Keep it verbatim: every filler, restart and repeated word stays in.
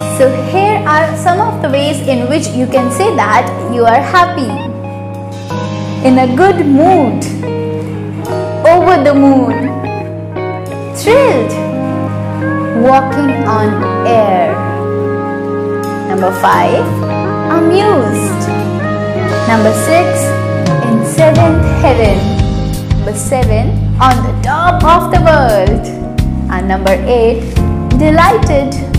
So here are some of the ways in which you can say that you are happy. In a good mood, over the moon, thrilled, walking on air. Number five, amused. Number six, in seventh heaven. Number seven, on the top of the world. And number eight, delighted.